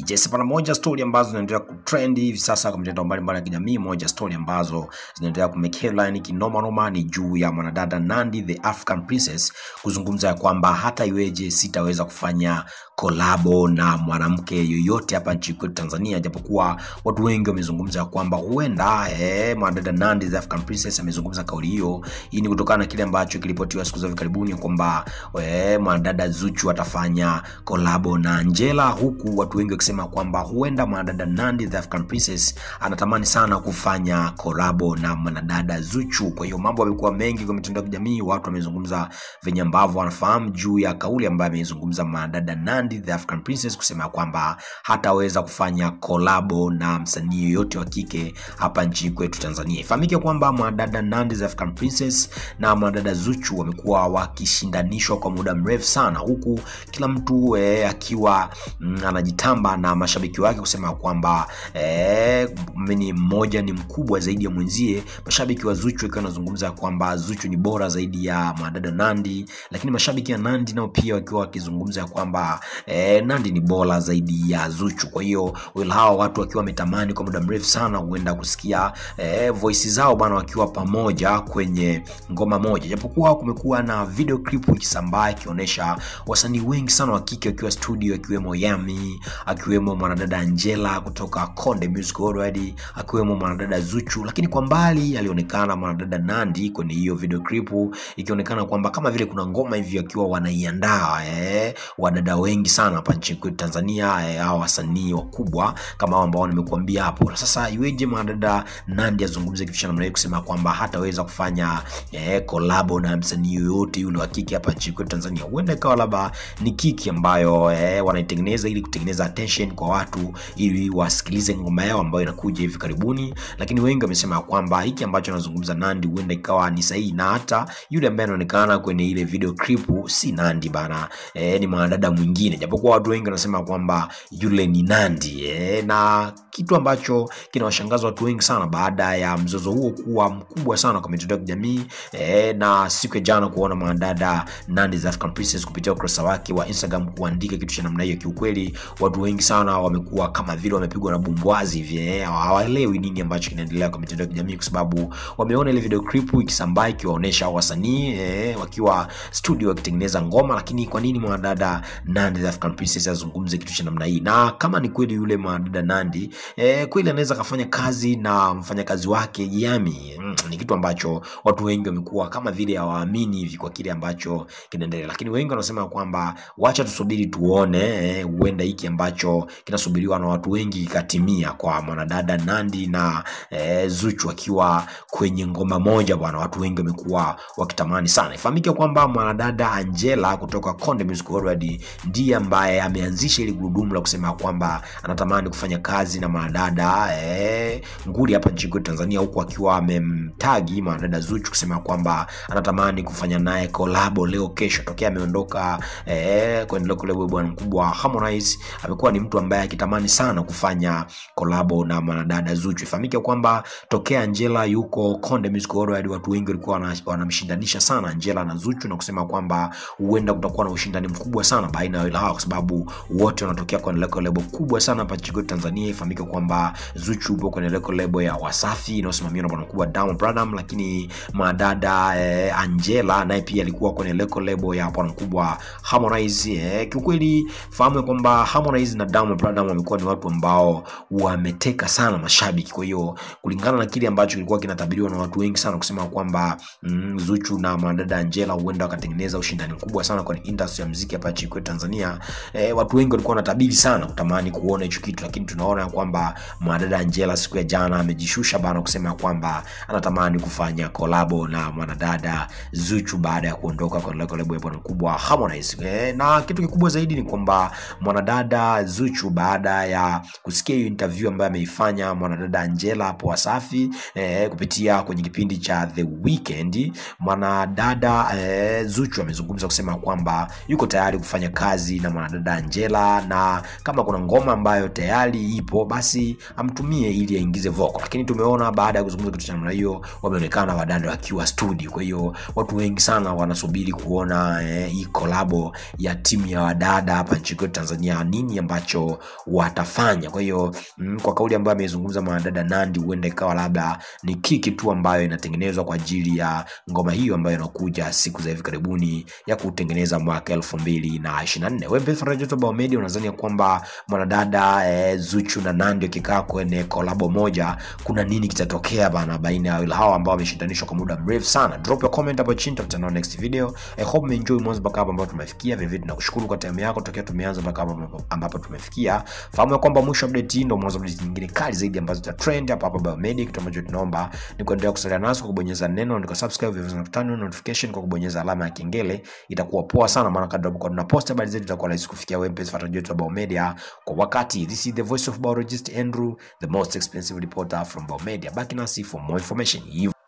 Yes, pana moja story ambazo zinaendelea kutrend hivi sasa kwa mitandao mbalimbali ya kijamii. Moja story ambazo zinaendelea kumake headline kinoma noma ni juu ya mwanadada Nandy the African Princess kuzungumza ya kwamba hata iweje sitaweza kufanya collabo na mwanamke yoyote hapa nchini kwetu Tanzania, japokuwa watu wengi wamezungumza kwamba huenda mwanadada Nandy the African Princess amezungumza kauli hiyo. Hii ni kutokana na kile ambacho kilipotiwa siku za hivi karibuni kwamba mwanadada Zuchu atafanya collabo na Angela, huku watu wengi wakisema kwamba huenda mwanadada Nandy the African Princess anatamani sana kufanya collabo na mwanadada Zuchu. Kwa hiyo mambo yamekuwa mengi kwa mitandao ya kijamii, watu wamezungumza venye ambavyo wanafahamu juu ya kauli ambayo amezungumza mwanadada Nandy the African Princess kusema kwamba hataweza kufanya collabo na msanii yoyote wa kike hapa nchini kwetu Tanzania. Ifahamike kwamba mwanadada Nandy the African Princess na mwanadada Zuchu wamekuwa wakishindanishwa kwa muda mrefu sana, huku kila mtu akiwa anajitamba na mashabiki wake kusema kwamba mmoja ni mkubwa zaidi ya mwenzie. Mashabiki wa Zuchu wakiwa wanazungumza kwamba Zuchu ni bora zaidi ya mwanadada Nandy, lakini mashabiki ya Nandy nao pia wakiwa wakizungumza kwamba Nandy ni bora zaidi ya Zuchu. Kwa hiyo hawa watu wakiwa wametamani kwa muda mrefu sana huenda kusikia voice zao bana wakiwa pamoja kwenye ngoma moja, japokuwa kumekuwa na video clip ikisambaa ikionyesha wasanii wengi sana wa kike wakiwa studio, akiwemo Yami, akiwemo mwanadada Angela kutoka Konde Music already, akiwemo mwanadada Zuchu, lakini kwa mbali alionekana mwanadada Nandy kwenye hiyo video clip, ikionekana kwamba kama vile kuna ngoma hivi akiwa wanaiandaa wadada wengi sana hapa nchini kwetu Tanzania, hao wasanii wakubwa kama hao ambao nimekuambia hapo. Sasa iweje mwanadada Nandy azungumze kitu cha namna hiyo kusema kwamba hataweza kufanya collabo na msanii yoyote yule wa kike hapa nchini kwetu Tanzania? Huenda ikawa labda ni kiki ambayo wanaitengeneza ili kutengeneza attention kwa watu ili wasikilize ngoma yao ambayo inakuja hivi karibuni, lakini wengi wamesema kwamba hiki ambacho anazungumza Nandy huenda ikawa ni sahihi, na hata yule ambaye anaonekana kwenye ile video clip si Nandy bana, ni mwanadada mwingine, japokuwa watu wengi wanasema kwamba yule ni Nandy. Na kitu ambacho kinawashangaza watu wengi sana baada ya mzozo huo kuwa mkubwa sana kwa mitandao ya kijamii, na siku ya jana kuona mwanadada Nandy the African Princess kupitia ukurasa wake wa Instagram kuandika kitu cha namna hiyo, kiukweli watu wengi sana wamekuwa kama vile wamepigwa na bumbwazi hivi, hawaelewi nini ambacho kinaendelea kwa mitandao ya kijamii, kwa sababu wameona ile video clip ikisambaa ikiwaonesha wasanii wakiwa studio wakitengeneza ngoma, lakini kwa nini mwanadada Nandy the African Princess azungumze kitu cha namna hii? Na kama ni kweli yule mwanadada Nandy kweli anaweza kufanya kazi na mfanyakazi wake Yami, ni kitu ambacho watu wengi wamekuwa kama vile hawaamini hivi kwa kile ambacho kinaendelea, lakini wengi wanasema kwamba wacha tusubiri tuone, huenda hiki ambacho kinasubiriwa na watu wengi katimia kwa mwanadada Nandy na Zuchu akiwa kwenye ngoma moja bwana. Watu wengi wamekuwa wakitamani sana. Ifahamike kwamba mwanadada Angela kutoka Konde Music already ndiye ambaye ameanzisha ile gurudumu la kusema kwamba anatamani kufanya kazi na mwanadada nguli hapa nchini kwetu Tanzania, huku akiwa amemtagi mwanadada Zuchu kusema kwamba anatamani kufanya naye collabo leo kesho. Tokea ameondoka kwenye lebo bwana mkubwa Harmonize, amekuwa ni mtu ambaye akitamani sana kufanya collabo na mwanadada Zuchu. Ifahamike kwamba tokea Angela yuko Konde Music already watu wengi walikuwa wanamshindanisha sana Angela na Zuchu, na kusema kwamba huenda kutakuwa na ushindani mkubwa sana baina ya wao kwa sababu wote wanatokea kwenye lebo kubwa sana hapa nchini Tanzania. Ifahamike kwamba Zuchu yupo kwenye lebo ya Wasafi inayosimamiwa na bwana mkubwa DIAMONDPLATNUMZ, lakini mwanadada Angela naye pia alikuwa kwenye lebo ya bwana mkubwa Harmonize. Kiukweli fahamu kwamba Harmonize na DIAMONDPLATNUMZ wamekuwa ni watu ambao wameteka sana mashabiki. Kwa hiyo kulingana na kile ambacho kilikuwa kinatabiriwa na watu wengi sana kusema kwamba Zuchu na mwanadada Angela huenda wakatengeneza ushindani mkubwa sana kwenye industry ya muziki hapa nchini kwetu Tanzania, watu wengi walikuwa wanatabiri sana kutamani kuona hicho kitu, lakini tunaona kwamba mwanadada Angela siku ya jana amejishusha bana kusema kwamba anatamani kufanya collabo na mwanadada Zuchu baada ya kuondoka kwa lebo ya bwana mkubwa Harmonize. Na kitu kikubwa zaidi ni kwamba mwanadada Zuchu baada ya kusikia hiyo interview ambayo ameifanya mwanadada Angela hapo Wasafi kupitia kwenye kipindi cha The Weekend, mwanadada Zuchu amezungumza kusema kwamba yuko tayari kufanya kazi Nandy na mwanadada Angela, na kama kuna ngoma ambayo tayari ipo basi amtumie ili aingize vocal. Lakini tumeona baada ya kuzungumza kitu cha namna hiyo wameonekana wadada wakiwa studio. Kwa hiyo watu wengi sana wanasubiri kuona hii collabo ya timu ya wadada hapa nchini Tanzania nini ambacho watafanya. Kwa hiyo kwa kauli ambayo amezungumza mwanadada Nandy, huenda ikawa labda ni kiki tu ambayo inatengenezwa kwa ajili ya ngoma hiyo ambayo inakuja siku za hivi karibuni ya kutengeneza mwaka 2024. Wewe mpenzi wa Yoyote Bao Media, unadhani kwamba mwanadada Zuchu na Nandy wakikaa kwenye collabo moja kuna nini kitatokea bana baina ya hao ambao wameshindanishwa kwa muda mrefu sana? Drop your comment hapo chini, tutakutana next video. I hope you enjoy mwanzo mpaka hapa ambapo tumefikia. Vivyo tunakushukuru kwa time yako tokea tumeanza mpaka hapa ambapo tumefikia. Fahamu kwamba mwisho update hii ndio mwanzo update nyingine kali zaidi ambazo zita trend hapa Bao Media. Kitu ambacho tunaomba ni kuendelea kusalia nasi kwa kubonyeza neno na subscribe, vivyo na turn on notification kwa kubonyeza alama ya kengele. Itakuwa poa sana, maana kadri tuna post habari zetu itakuwa rahisi kufikia wewe mpenzi wa Yoyote Bao Media kwa wakati. This is the voice of biologist Andrew, the most expensive reporter from Bao Media. Back nasi for more information.